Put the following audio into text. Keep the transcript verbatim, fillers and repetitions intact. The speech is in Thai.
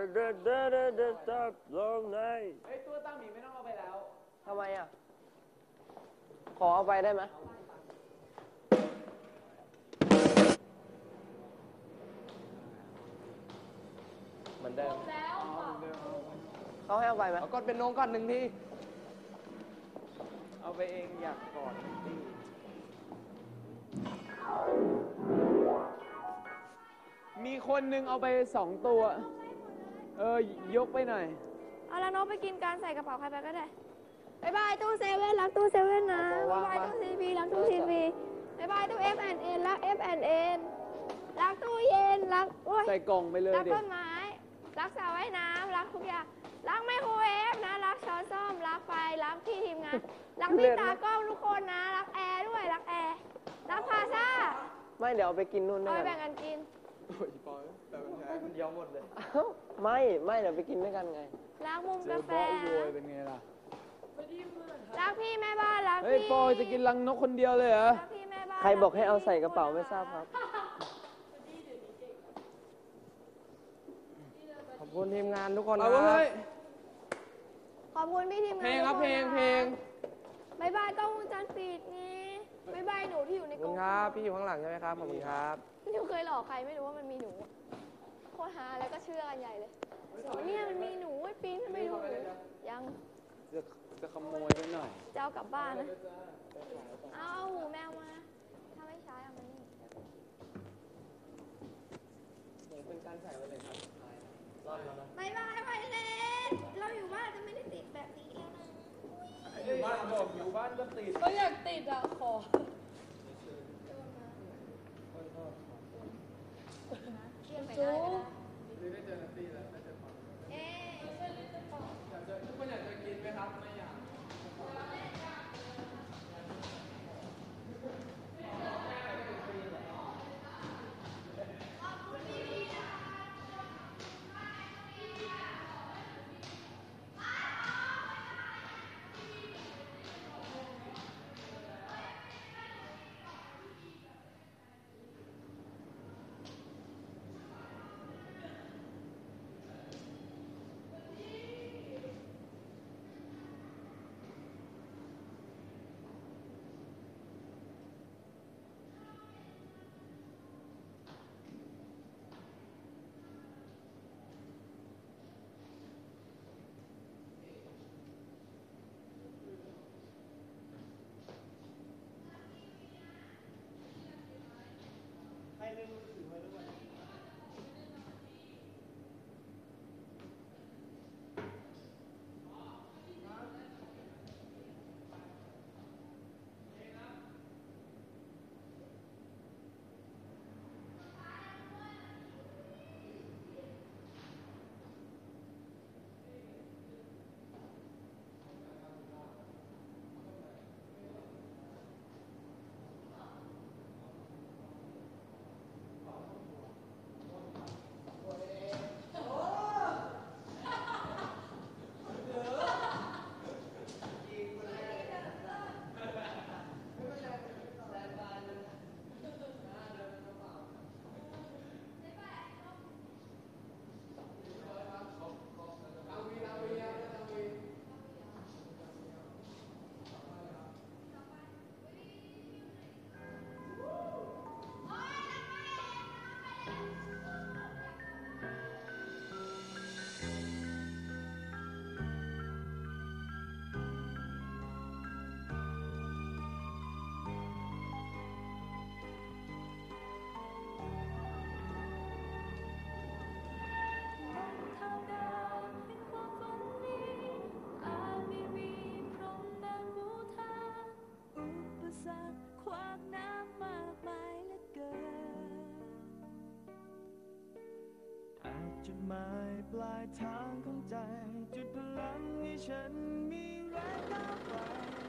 เดินเดินเดินเดินตับลงในเฮ้ยตัวตั้งหมีไม่ต้องเอาไปแล้วทำไมอ่ะขอเอาไปได้ไหมเหมือนเดิมเขาให้เอาไปไหมเอากดเป็นโน้งก่อนหนึ่งทีเอาไปเองอยากก่อนทีมีคนหนึ่งเอาไปสองตัวเออยกไปหน่อยเอาแล้วน้องไปกินการใส่กระเป๋าใครไปก็ได้บายบายตู้เซเว่นรักตู้เซเว่นนะบายบายตู้ซีพีรักตู้ซีพีบายบายตู้เอฟแอนเอ็นรักเอฟแอนเอ็นรักตู้เย็นรักโอ้ยใส่กล่องไปเลยรักต้นไม้รักสระว่ายน้ำรักทุกอย่างรักไมโครเวฟนะรักช้อนส้อมรักไฟรักพี่ทีมงานรักพี่ตากล้องทุกคนนะรักแอร์ด้วยรักแอร์รักพาซ่าไม่เดี๋ยวเอาไปกินนู่นด้วยเอาไปแบ่งกันกินโอ้ยปอยแต่มันแพ้คนเดียวหมดเลยไม่ไม่เดี๋ยวไปกินด้วยกันไงรักมุมกาแฟเป็นไงล่ะรักพี่แม่บ้านรักพี่เฮ้ยปอยจะกินรังนกคนเดียวเลยเหรอรักพี่แม่บ้านใครบอกให้เอาใส่กระเป๋าไม่ทราบครับขอบคุณทีมงานทุกคนนะขอบคุณพี่ทีมงานเพลงครับเพลงเพลงบายบายกล้องวงจรปิดไงบายบายหนูที่อยู่ในกล้องครับพี่อยู่ข้างหลังใช่ไหมครับขอบคุณครับหนูเคยหลอกใครไม่รู้ว่ามันมีหนูโคตรฮาแล้วก็เชื่อกันใหญ่เลยเนี่ยมันมีหนูไอ้ปีนไม่รู้ยังจะจะขโมยไปหน่อยจะเอากลับบ้านนะเอาหูแมวมาถ้าไม่ใช้เอามานี่เป็นการใส่ไว้เลยครับบายบายไปเลยเราอยู่บ้านจะไม่ได้ติดแบบนี้แล้วนะอยู่บ้านบอกอยู่บ้านก็ติดก็อยากติดอ่ะขอจูได้เจอนัตตี้แล้วได้เจอความเอ๊ะทุกคนอยากจะกินไหมครับไม่อยากจุดหมายปลายทางของใจจุดพลังให้ฉันมีแรงก้าวไป